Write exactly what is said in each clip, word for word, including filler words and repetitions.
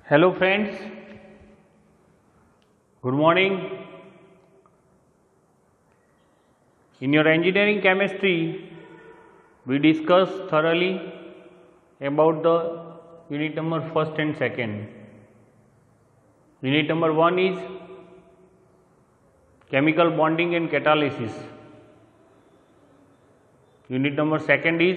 Hello friends, good morning. In your engineering chemistry, we discussed thoroughly about the unit number first and second. Unit number one is chemical bonding and catalysis. Unit number second is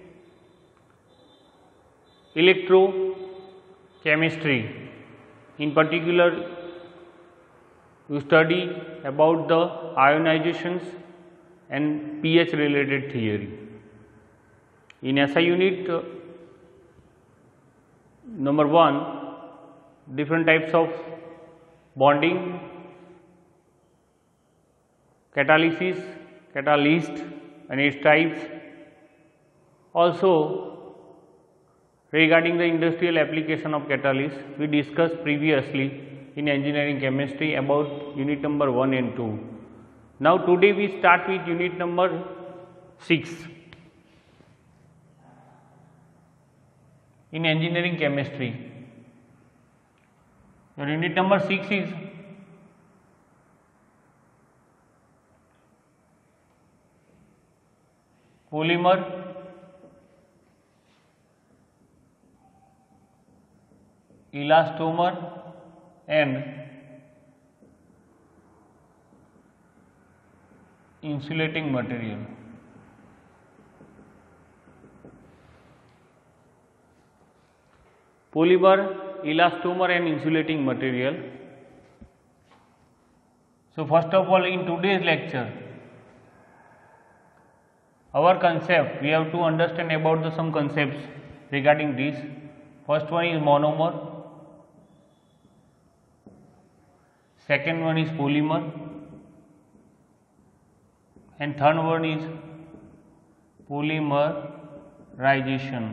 electrochemistry. In particular, you study about the ionizations and pH related theory. In S I unit uh, number one, different types of bonding, catalysis, catalyst and its types. Also, regarding the industrial application of catalyst, we discussed previously in engineering chemistry about unit number one and two. Now today we start with unit number six. In engineering chemistry, your unit number six is polymer, elastomer and insulating material. Polymer, elastomer and insulating material. So first of all, in today's lecture, our concept, we have to understand about the some concepts regarding this. First one is monomer, second one is polymer, and third one is polymerization.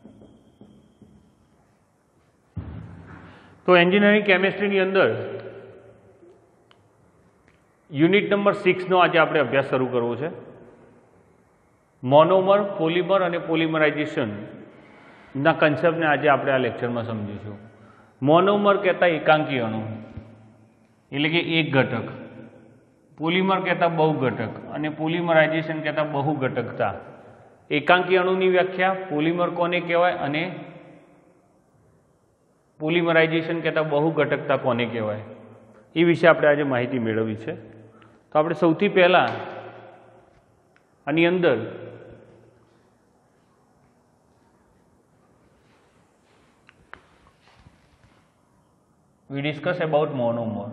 तो engineering કેમેસ્ટ્રીની અંદર unit number સિક્સનો આજે આપણે અભ્યાસ શરૂ કરવો છે. Monomer, polymer અને પોલિમરાઇઝેશનના કન્સેપ્ટને આજે આપણે આ લેક્ચરમાં સમજીશું. મોનોમર કહેતા એકાંકી અણુ એટલે કે એક ઘટક, પોલિમર કહેતા બહુ ઘટક અને પોલિમરાઇઝેશન કહેતા બહુ ઘટકતા. એકાંકી અણુની વ્યાખ્યા, પોલિમર કોને કહેવાય અને પોલિમરાઇઝેશન કહેતા બહુ ઘટકતા કોને કહેવાય એ વિશે આપણે આજે માહિતી મેળવવી છે. તો આપણે સૌથી પહેલાં આની અંદર we discuss about monomer.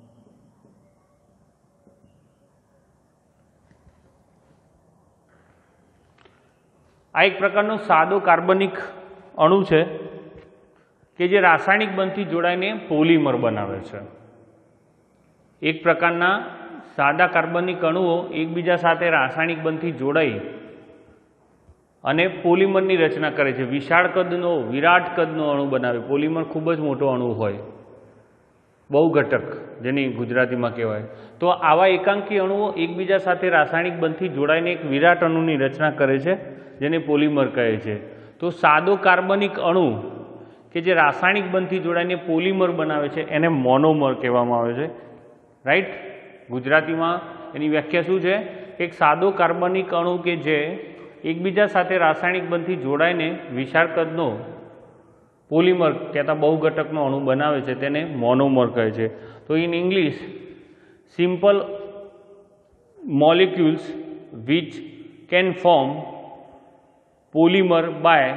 આ એક પ્રકારનો સાદો કાર્બનિક અણુ છે કે જે રાસાયણિક બંધથી જોડાઈને પોલિમર બનાવે છે. એક પ્રકારના સાદા કાર્બનિક અણુઓ એકબીજા સાથે રાસાયણિક બંધથી જોડાઈ અને પોલિમરની રચના કરે છે. વિશાળ કદનો, વિરાટ કદનો અણુ બનાવે. પોલિમર ખૂબ જ મોટો અણુ હોય, બહુ ઘટક જેની ગુજરાતીમાં કહેવાય. તો આવા એકાંકી અણુઓ એકબીજા સાથે રાસાયણિક બંધથી જોડાઈને એક વિરાટ અણુની રચના કરે છે જેને પોલિમર કહે છે. તો સાદો કાર્બનિક અણુ કે જે રાસાયણિક બંધથી જોડાઈને પોલિમર બનાવે છે એને મોનોમર કહેવામાં આવે છે. રાઈટ? ગુજરાતીમાં એની વ્યાખ્યા શું છે? એક સાદો કાર્બનિક અણુ કે જે એકબીજા સાથે રાસાયણિક બંધથી જોડાઈને વિશાળ કદનો પોલિમર કહેતા બહુ ઘટકનો અણુ બનાવે છે તેને મોનોમર કહે છે. તો in English, simple molecules which can form polymer by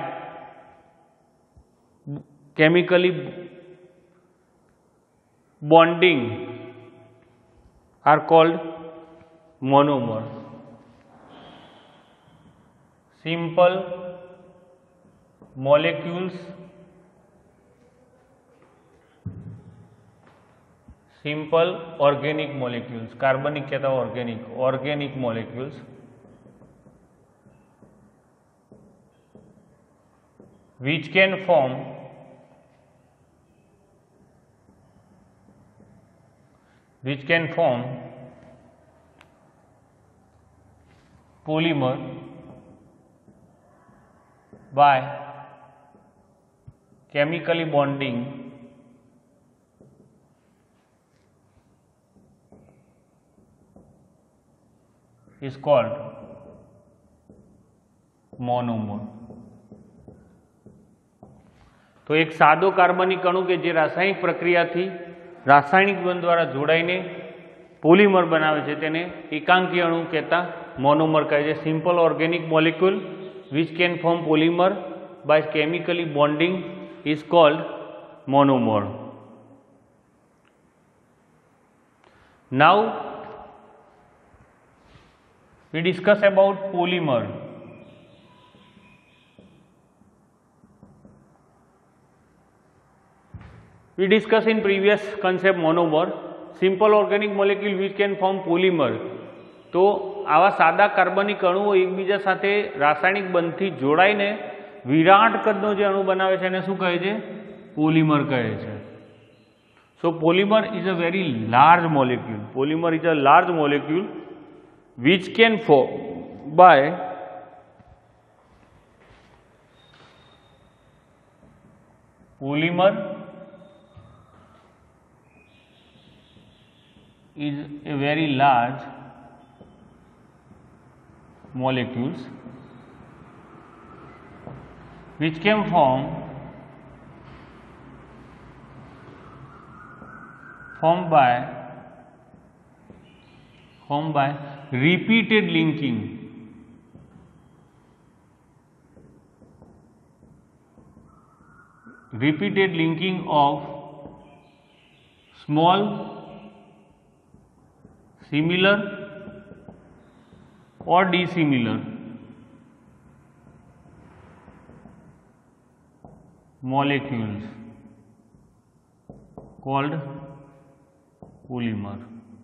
chemically bonding are called monomer. Simple molecules, simple organic molecules, carbonic कहता है organic, organic molecules which can form which can form polymer by chemically bonding is called monomer. तो एक सादो कार्बनिक अणु के जे रासायनिक प्रक्रिया थी रासायनिक बंध द्वारा जोड़ाईने पोलीमर बनावे छे तेने एकांकी अणु कहता मोनोमर कहे छे. Simple organic molecule which can form polymer by chemically bonding is called monomer. Now we discuss about polymer. We discussed in previous concept monomer, simple organic molecule which can form polymer. तो आवा सादा कार्बनिक अणुओ एकबीजा साथे रासायनिक बंधथी जोड़ाईने विराट कदनो जे अणु बनावे छे एने शुं कहे छे? पोलीमर कहे छे. So polymer is a very large molecule. Polymer is a large molecule which can form by polymer is a very large molecules which can form formed by formed by repeated linking repeated linking of small similar or dissimilar molecules called polymer.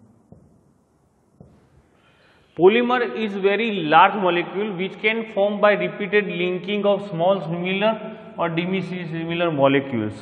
Polymer is very large molecule which can form by repeated linking of small similar or dissimilar molecules.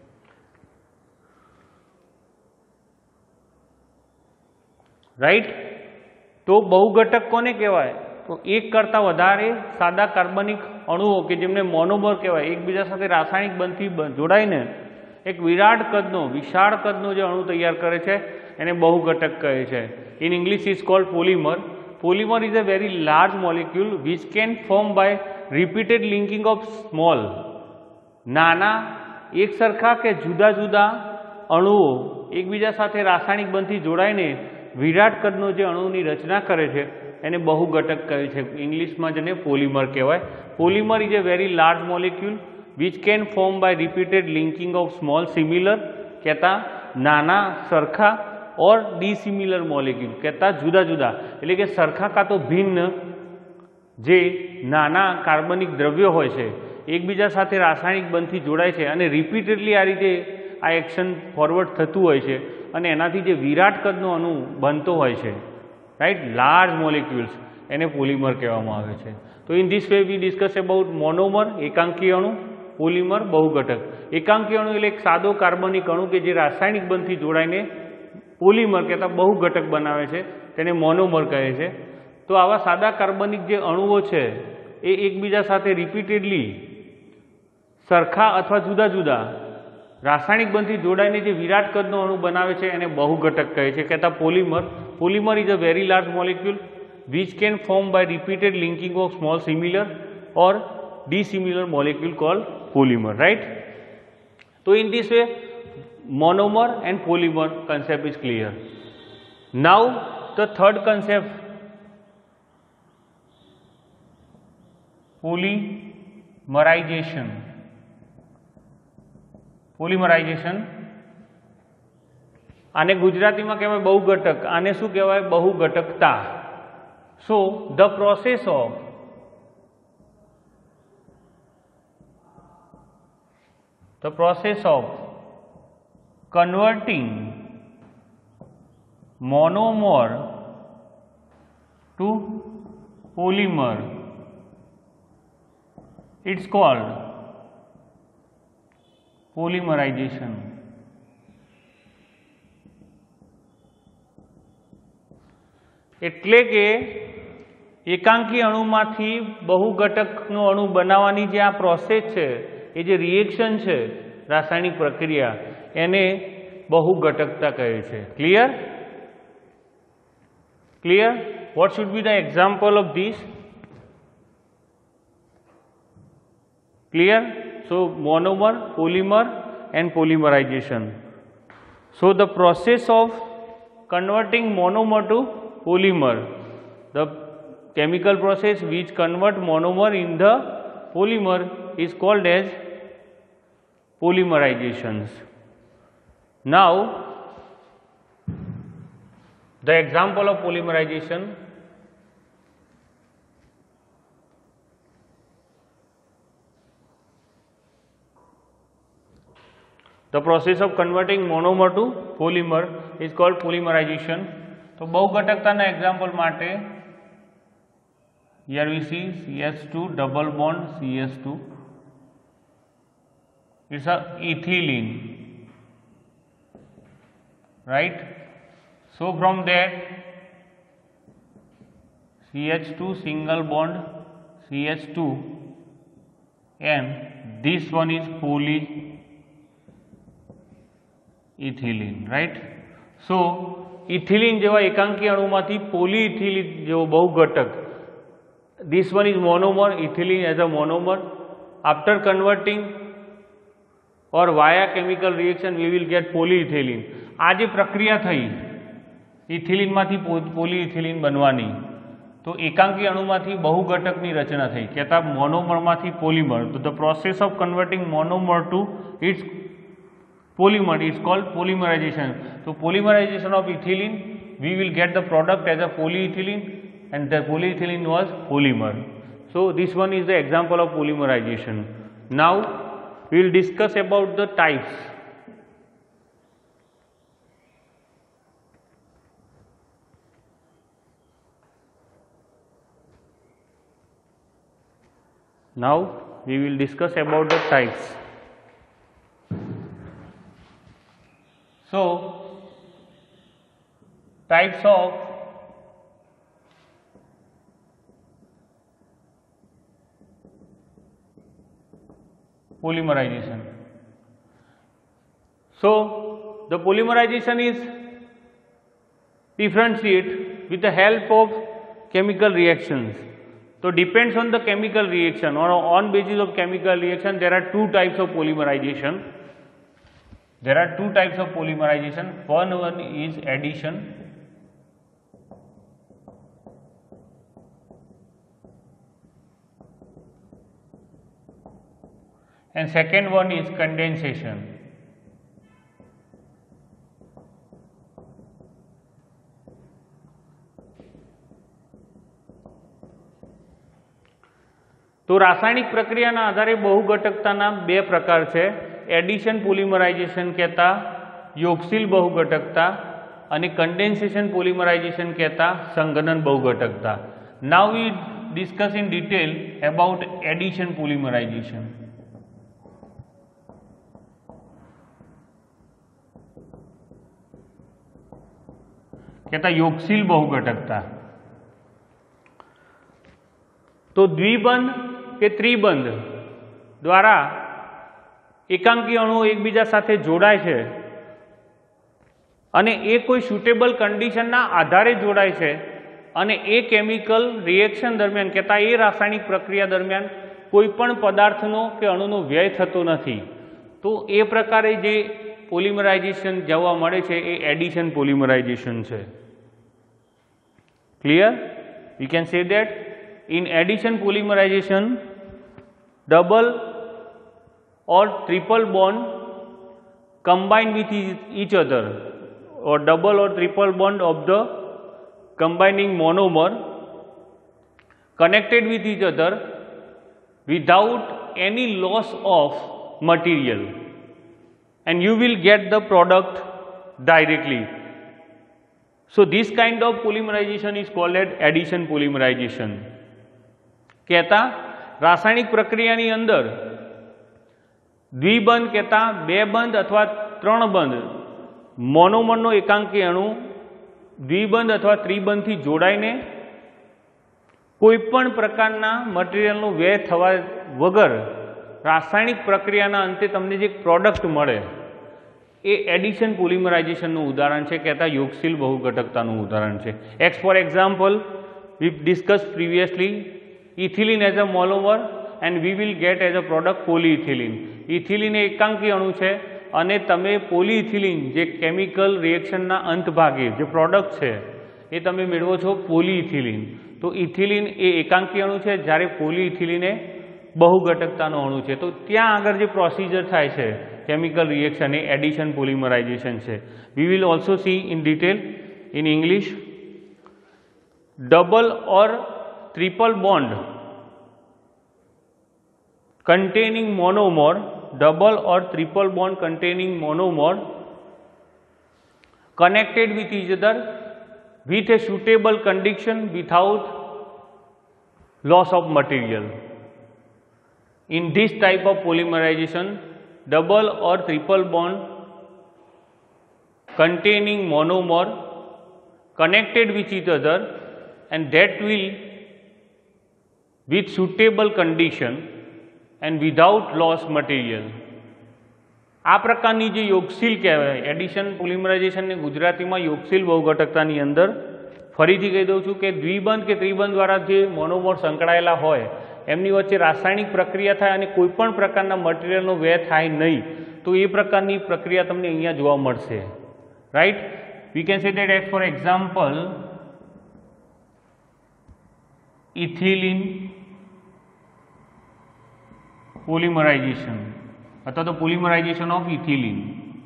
Right. तो बहुघटक कोने कहेवाय? तो एक करता वधारे सादा कार्बनिक अणुओ के जेमने मोनोमर कहेवाय एकबीजा साथे रासायनिक बंधथी जोड़ाईने एक विराट कदनो विशाળ कदनो जे अणु तैयार करे छे एने बहुघटक कहे छे. In English is called polymer. Polymer is a very large molecule which can form by repeated linking of small नाना एक सरखा के जुदा जुदा अणुओ एकबीजा साथे रासायनिक बंधथी जोड़ाईने विराट कदनो जे अणुनी रचना करे छे एने बहुघटक कहे छे. इंग्लिशमां जेने पोलीमर कहेवाय. Polymer is a very large molecule which can form by repeated linking of small similar कहता नाना सरखा और डिसिमिलर मॉलिक्यूल कहता जुदा जुदा એટલે કે સરખા કા તો ભિન્ન જે નાના કાર્બનિક દ્રવ્યો હોય છે એકબીજા સાથે રાસાયણિક બંધથી જોડાય છે અને રિપીટેડલી આ રીતે આ એક્શન ફોરવર્ડ થતું હોય છે અને એનાથી જે વિરાટ કદનો અણુ બનતો હોય છે રાઈટ લાર્જ મોલિક્યુલ્સ એને પોલીમર કહેવામાં આવે છે. તો in this way we discuss about monomer એકાંકી અણુ, પોલીમર બહુઘટક. એકાંકી અણુ એટલે એક સાદો કાર્બનિક અણુ કે જે રાસાયણિક બંધથી જોડાઈને પોલીમર કહેતા બહુઘટક બનાવે છે તેને મોનોમર કહે છે. તો આવા સાદા કાર્બનિક જે અણુઓ છે એ એકબીજા સાથે રિપીટેડલી સરખા અથવા જુદા જુદા રાસાયણિક બંધથી જોડાઈને જે વિરાટ કદનો અણુ બનાવે છે એને બહુઘટક કહે છે કહેતા polymer. Polymer is a very large molecule which can form by repeated linking of small similar or dissimilar molecule called polymer, right? So in this way monomer and polymer concept is clear. Now the third concept, polymerization. Polymerization આને ગુજરાતીમાં કહેવાય બહુઘટક, આને શું કહેવાય બહુઘટકતા. So the process of the process of converting monomer to polymer, it's called polymerization. એટલે કે એકાંકી અણુમાંથી બહુઘટકનો અણુ બનાવવાની જે આ પ્રોસેસ છે એ જે રિએક્શન છે રાસાયણિક પ્રક્રિયા એને બહુઘટકતા કહે છે. Clear? Clear? what should be the example of this? Clear? So monomer, polymer and polymerization. So the process of converting monomer to polymer, the chemical process which convert monomer in the polymer is called as polymerizations. Now the example of polymerization, the process of converting monomer to polymer is called polymerization. तो बहुघटकताना example माटे here we see C H two double bond C H two, it's a ethylene, right? So from that C H two single bond C H two and this one is polyethylene, right? So ethylene જેવા એકાંકી અણુમાંથી polyethylene જેવો બહુઘટક, this one is monomer, ethylene as a monomer. After converting or via chemical reaction we will get polyethylene. આ જે પ્રક્રિયા થઈ ethylene માથી polyethylene બનવાની, તો એકાંકી અણુમાંથી બહુઘટકની રચના થઈ, કહેતા મોનોમરમાંથી પોલિમર. તો the process of converting monomer to its polymer is called polymerization. So polymerization of ethylene, we will get the product as a polyethylene and the polyethylene was polymer. So this one is the example of polymerization. Now we will discuss about the types. Now we will discuss about the types. So types of polymerization. So the polymerization is differentiate with the help of chemical reactions. So depends on the chemical reaction, or on basis of chemical reaction there are two types of polymerization. There are two types of polymerization. One one is addition and second one is condensation. तो रासायनिक प्रक्रियाના આધારે બહુઘટકતાના બે પ્રકાર છે, addition polymerization કહેતા યોગશીલ બહુઘટકતા અને condensation polymerization કહેતા સંઘનન બહુઘટકતા. Now we discuss in detail about addition polymerization. કહેતા યોગશીલ બહુઘટકતા. તો દ્વિબંધ કે ત્રિબંધ દ્વારા એકાંકી અણુઓ એકબીજા સાથે જોડાય છે અને એ કોઈ સુટેબલ કન્ડિશનના આધારે જોડાય છે અને એ કેમિકલ રિએક્શન દરમિયાન કહેતા એ રાસાયણિક પ્રક્રિયા દરમિયાન કોઈ પણ પદાર્થનો કે અણુનો વ્યય થતો નથી. તો એ પ્રકારે જે પોલિમરાઇઝેશન જોવા મળે છે એ એડિશન પોલિમરાઇઝેશન છે. Clear? We can say that in addition polymerization double or triple bond combine with each other, or double or triple bond of the combining monomer connected with each other without any loss of material, and you will get the product directly. So this kind of polymerization is called as addition polymerization. કહેતા રાસાયણિક પ્રક્રિયાની અંદર દ્વિબંધ કહેતા બે બંધ અથવા ત્રણ બંધ મોનોમરનો એકાંકી અણુ દ્વિબંધ અથવા ત્રિબંધથી જોડાઈને કોઈપણ પ્રકારના મટીરિયલનો વ્યય થવા વગર રાસાયણિક પ્રક્રિયાના અંતે તમને જે પ્રોડક્ટ મળે એ એડિશન પોલિમરાઇઝેશનનું ઉદાહરણ છે, કહેતા યોગશીલ બહુઘટકતાનું ઉદાહરણ છે. Ex for example we discussed previously ethylene as a monomer and we will get as a product polyethylene. Ethylene એ એકાંકી અણુ છે અને તમે પોલીઇથિલિન જે કેમિકલ રિએક્શનના અંત ભાગે જે પ્રોડક્ટ છે એ તમે મેળવો છો પોલીઇથિલિન. તો ઇથિલિન એ એકાંકી અણુ છે જ્યારે પોલીઇથિલિન એ બહુઘટકતાનો અણુ છે. તો ત્યાં આગળ જે પ્રોસિજર થાય છે કેમિકલ રિએક્શન એ એડિશન પોલિમરાઇઝેશન છે. We will also see in detail in English. Double or triple bond containing monomer, double or triple bond containing monomer connected with each other with a suitable condition without loss of material. In this type of polymerization, double or triple bond containing monomer connected with each other and that will with suitable condition and without loss material. આ પ્રકારની જે યોગશીલ કહેવાય addition પોલિમરાઇઝેશનને ગુજરાતીમાં યોગશીલ બહુઘટકતાની અંદર ફરીથી કહી દઉં છું કે દ્વિબંધ કે ત્રિબંધ દ્વારા જે મોનોમર સંકળાયેલા હોય એમની વચ્ચે રાસાયણિક પ્રક્રિયા થાય અને કોઈપણ પ્રકારના મટીરિયલનો વ્યય થાય નહીં તો એ પ્રકારની પ્રક્રિયા તમને અહીંયા જોવા મળશે. Right, we can say that as for example ethylene polymerization अथवा तो polymerization of ethylene.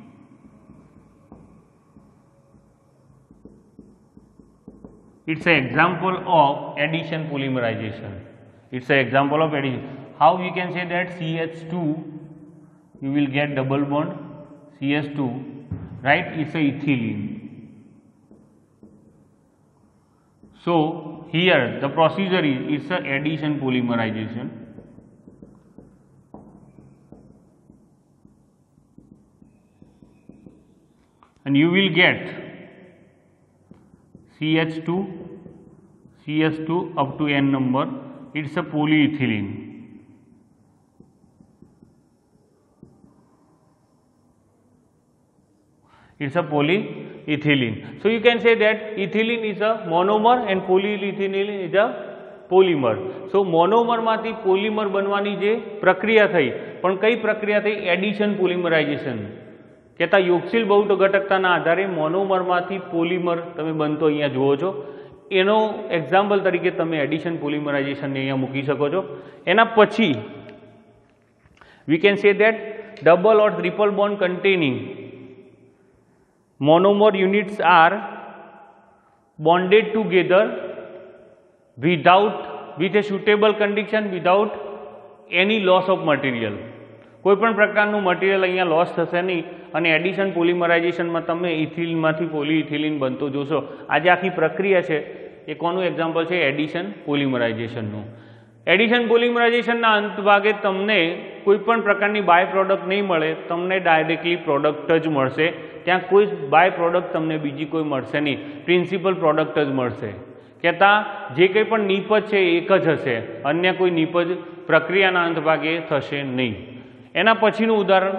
It's an example of addition polymerization. It's an example of addition. How we can say that C H two you will get double bond C H two, right? It's a ethylene. So here the procedure is it's a addition polymerization. And you will get C H two, C H two up to n number. It's a polyethylene. It's a polyethylene. So you can say that ethylene is a monomer and polyethylene is a polymer. So monomer मांथी polymer बनवानी जे प्रक्रिया थई पण कई प्रक्रिया थई addition polymerisation कहेता योगशील बहुघटकताना आधारे मोनोमरमांथी polymer तमे बनतो अहींया जुओ छो. एनो एक्जाम्पल तरीके तमे एडिशन पोलिमराइजेशन ने अहींया मूकी शको छो. एना पछी we can say that double or triple bond containing monomer units are bonded together without with a suitable condition without any loss of material. कोईपण प्रकारનું મટીરિયલ અહીંયા લોસ થશે નહીં અને એડિશન પોલિમરાઇઝેશનમાં તમે ઇથિલિનમાંથી પોલીઇથિલિન બનતો જોશો. આજે આખી પ્રક્રિયા છે એ કોનું એક્ઝામ્પલ છે? એડિશન પોલિમરાઇઝેશનનું. એડિશન પોલિમરાઇઝેશનના અંત ભાગે તમને કોઈપણ પ્રકારની બાય પ્રોડક્ટ નહીં મળે, તમને ડાયરેક્ટલી પ્રોડક્ટ જ મળશે. ત્યાં કોઈ બાય પ્રોડક્ટ તમને બીજી કોઈ મળશે નહીં, પ્રિન્સિપલ પ્રોડક્ટ જ મળશે. કહેતા જે કંઈ પણ નિપજ છે એક જ હશે, અન્ય કોઈ નિપજ પ્રક્રિયાના અંત ભાગે થશે નહીં. એના પછીનું ઉદાહરણ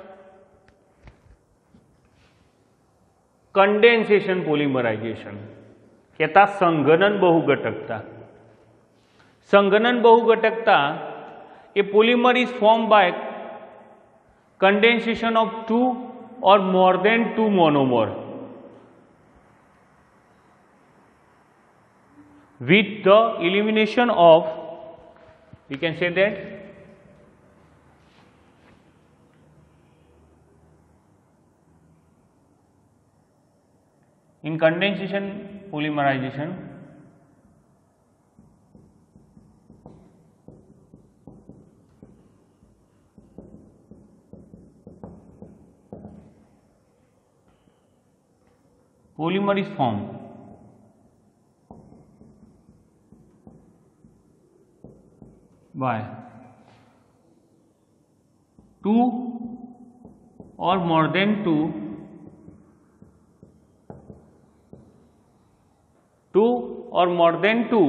કન્ડેન્સેશન પોલિમરાઇઝેશન. કહેતા સંઘનન બહુઘટકતા. સંઘનન બહુઘટકતા એ polymer is form by condensation of two or more than two monomer with the elimination of, we can say that in condensation polymerization polymer is formed by two or more than two two or more than two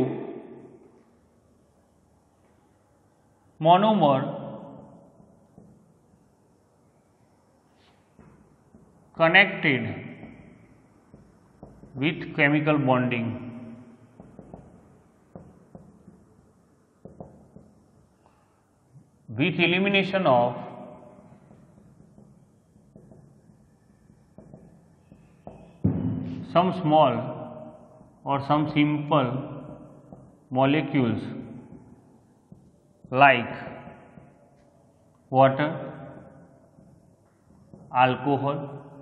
monomer connected with chemical bonding with elimination of some small or some simple molecules like water, alcohol,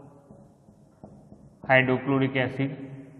hydrochloric acid,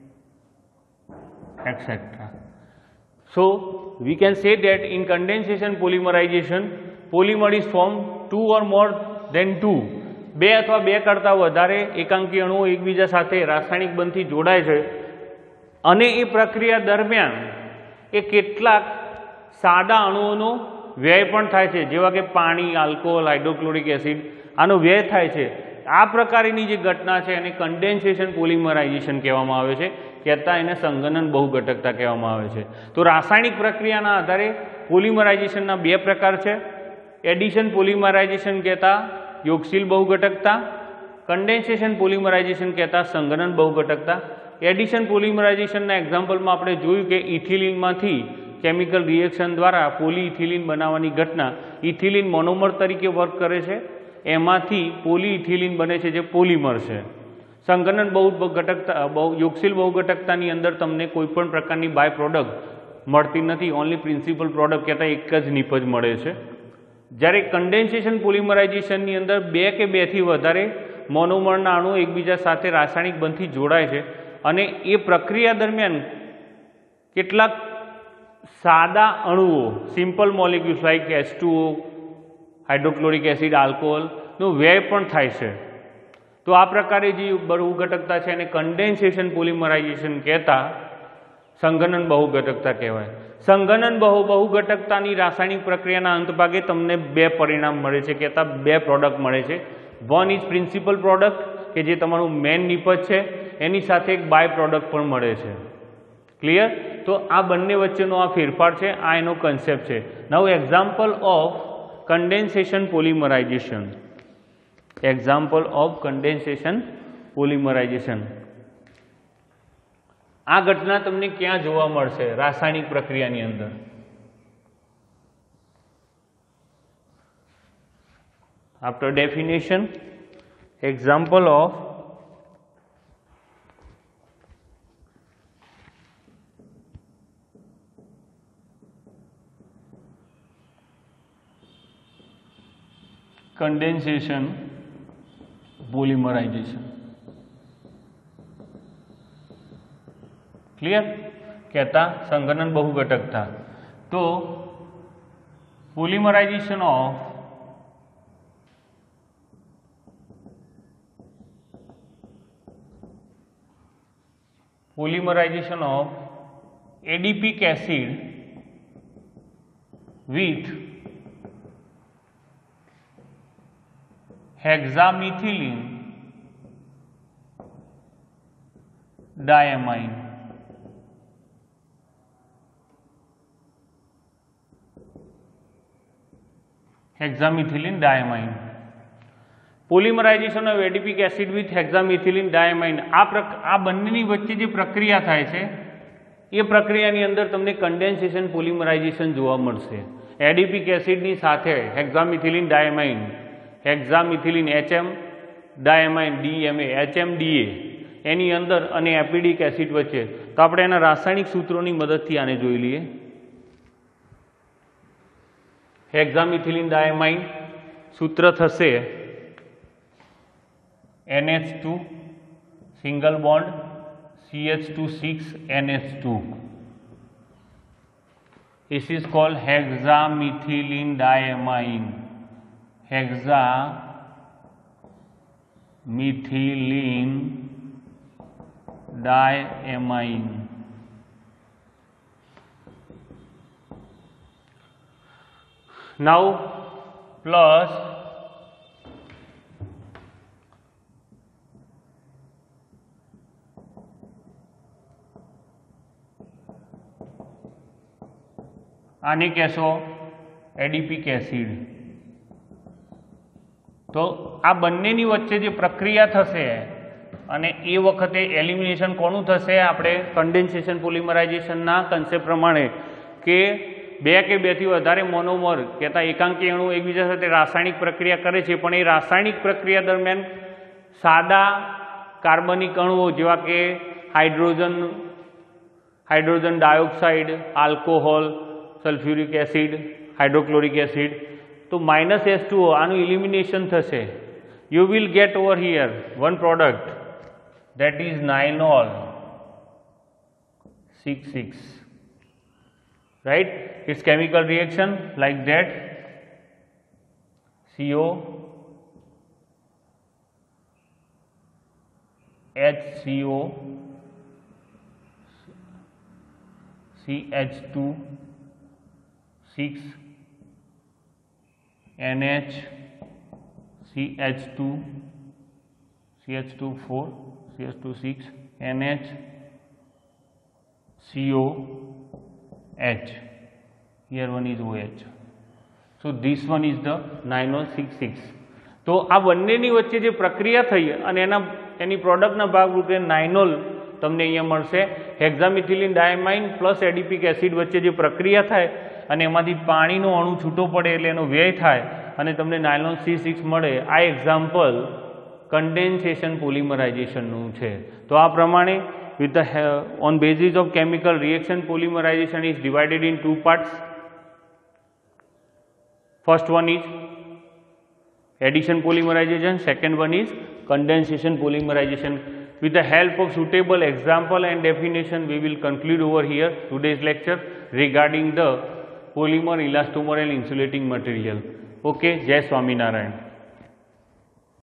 et cetera. So we can say that in condensation polymerization, polymer is formed two or more than two. બે અથવા બે કરતાં વધારે એકાંકી અણુઓ એકબીજા સાથે રાસાયણિક બંધથી જોડાય છે અને એ પ્રક્રિયા દરમિયાન એ કેટલાક સાદા અણુઓનો વ્યય પણ થાય છે, જેવા કે પાણી, આલ્કોહોલ, હાઇડ્રોક્લોરિક એસિડ, આનો વ્યય થાય છે. આ પ્રકારની જે ઘટના છે એને કન્ડેન્સેશન પોલિમરાઇઝેશન કહેવામાં આવે છે, કહેતા એને સંઘનન બહુઘટકતા કહેવામાં આવે છે. તો રાસાયણિક પ્રક્રિયાના આધારે પોલિમરાઇઝેશનના બે પ્રકાર છે. એડિશન પોલિમરાઇઝેશન કહેતા યોગશીલ બહુઘટકતા, કન્ડેન્સેશન પોલિમરાઇઝેશન કહેતા સંઘનન બહુઘટકતા. એડિશન પોલિમરાઇઝેશનના એક્ઝામ્પલમાં આપણે જોયું કે ઇથિલિનમાંથી કેમિકલ રિએક્શન દ્વારા પોલીઇથિલિન બનાવવાની ઘટના ઇથિલિન મોનોમર તરીકે વર્ક કરે છે, એમાંથી પોલીઇથિલિન બને છે જે પોલિમર છે. સંઘનન બહુઘટકતા બહુ યોગશીલ બહુઘટકતાની અંદર તમને કોઈપણ પ્રકારની બાય પ્રોડક્ટ મળતી નથી, ઓનલી પ્રિન્સિપલ પ્રોડક્ટ કહેતા એક જ નિપજ મળે છે. જ્યારે કન્ડેન્સેશન પોલિમરાઇઝેશનની અંદર બે કે બેથી વધારે મોનોમરના અણુઓ એકબીજા સાથે રાસાયણિક બંધથી જોડાય છે અને એ પ્રક્રિયા દરમિયાન કેટલાક સાદા અણુઓ simple molecules like H two O, hydrochloric acid, આલ્કોહોલનો વ્યય પણ થાય છે. તો આ પ્રકારે જે બહુઘટકતા છે એને કન્ડેન્સેશન પોલિમરાઇઝેશન કહેતા સંઘનન બહુઘટકતા કહેવાય. સંઘનન બહુ બહુઘટકતાની રાસાયણિક પ્રક્રિયાના અંત ભાગે તમને બે પરિણામ મળે છે, કહેતા બે પ્રોડક્ટ મળે છે. વન ઇઝ પ્રિન્સિપલ પ્રોડક્ટ કે જે તમારું મેન નિપજ છે, એની સાથે એક બાય પ્રોડક્ટ પણ મળે છે. ક્લિયર? તો આ બંને વચ્ચેનો આ ફેરફાર છે, આ એનો કન્સેપ્ટ છે. Now example of condensation polymerization. Example of condensation polymerization. આ ઘટના તમને ક્યાં જોવા મળશે રાસાયણિક પ્રક્રિયાની અંદર? After definition, example of condensation polymerization. Clear? कहता संघनन बहुघटकता. तो polymerization of polymerization of adipic acid with hexamethylene diamine. Hexamethylene diamine. Polymerization of adipic acid with hexamethylene diamine. આ આ બંનેની વચ્ચે જે પ્રક્રિયા થાય છે એ પ્રક્રિયાની અંદર તમને કન્ડેન્સેશન પોલિમરાઇઝેશન જોવા મળશે. એડિપિક એસિડની સાથે હેક્ઝામિથિલિન ડાયમાઇન, હેક્ઝામિથિલિન એચએમ, ડાયમાઇન ડીએમએ, એચએમડીએ એની અંદર અને એપિડિક એસિડ વચ્ચે. તો આપણે એના રાસાયણિક સૂત્રોની મદદથી આને જોઈ લઈએ. હેક્ઝામિથિલિન ડાયમાઇન સૂત્ર થશે N H two single bond C H two six N H two. This is called hexamethylene diamine. Hexamethylene diamine. Now plus આને કહેશો એડિપિક એસિડ. તો આ બંનેની વચ્ચે જે પ્રક્રિયા થશે અને એ વખતે એલિમિનેશન કોનું થશે? આપણે કન્ડેન્સેશન પોલિમરાઇઝેશનના કન્સેપ્ટ પ્રમાણે કે બે કે બેથી વધારે મોનોમર કહેતા એકાંકી અણુ એકબીજા સાથે રાસાયણિક પ્રક્રિયા કરે છે, પણ એ રાસાયણિક પ્રક્રિયા દરમિયાન સાદા કાર્બનિક અણુઓ જેવા કે hydrogen hydrogen dioxide, alcohol, sulphuric acid, hydrochloric acid, તો માઇનસ એસ ટુ ઓ આનું ઇલિમિનેશન થશે. You will get over here one product that is nylol six six, right? Its chemical reaction like that, C O H C O C H two six N H C H two C H two four C H two six N H C O H. Here one is O H. So this one is the nylon six six. તો આ બંનેની વચ્ચે જે પ્રક્રિયા થઈ અને એના એની પ્રોડક્ટના ભાગરૂપે નાઇનોલ તમને અહીંયા મળશે. હેક્ઝામિથિલિન ડાયમાઇન પ્લસ એડિપિક એસિડ વચ્ચે જે પ્રક્રિયા થાય અને એમાંથી પાણીનો અણુ છૂટો પડે એટલે એનો વ્યય થાય અને તમને નાયલોન સી સિક્સ મળે. આ એક્ઝામ્પલ કન્ડેન્સેશન પોલિમરાઇઝેશનનું છે. તો આ પ્રમાણે with the uh, on basis of chemical reaction polymerization is divided in two parts. First one is addition polymerization, second one is condensation polymerization. With the help of suitable example and definition, we will conclude over here today's lecture regarding the polymer, elastomer and insulating material. Okay, Jai Swaminarayan.